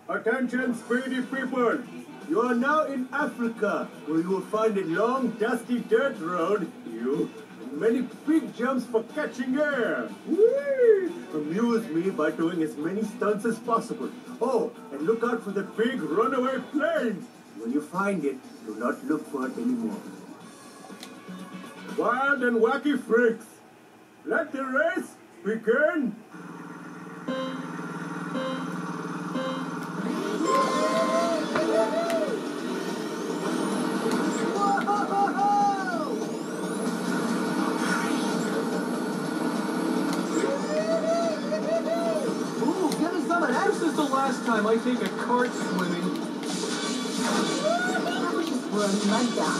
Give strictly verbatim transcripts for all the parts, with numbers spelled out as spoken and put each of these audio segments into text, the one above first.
Attention, speedy people! You are now in Africa, where you will find a long, dusty dirt road, you, and many big jumps for catching air. Whee! Amuse me by doing as many stunts as possible. Oh, and look out for the big runaway plane. When you find it, do not look for it anymore. Wild and wacky freaks, let the race begin. This is the last time I take a cart swimming. Run like that.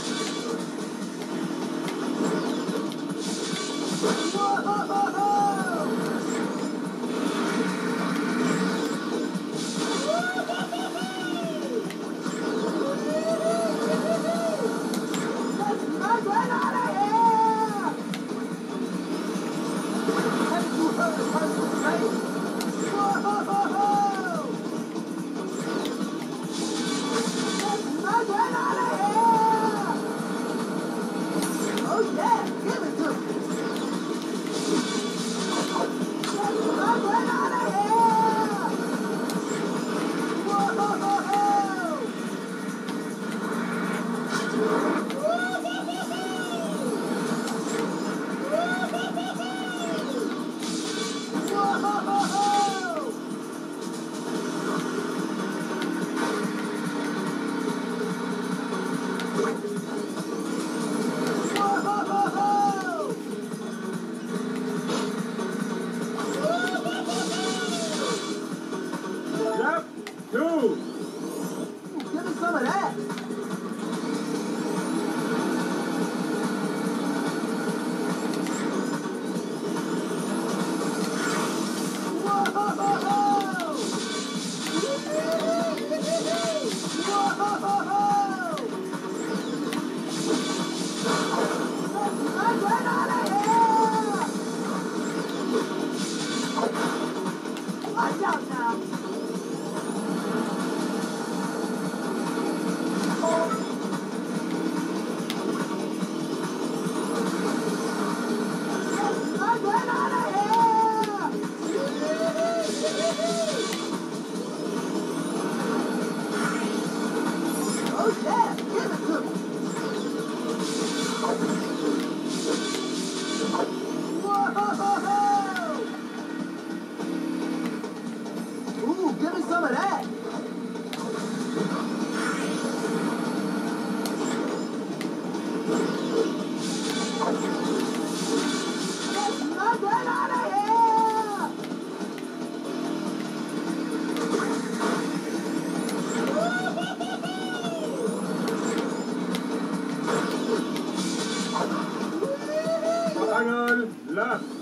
Final lap.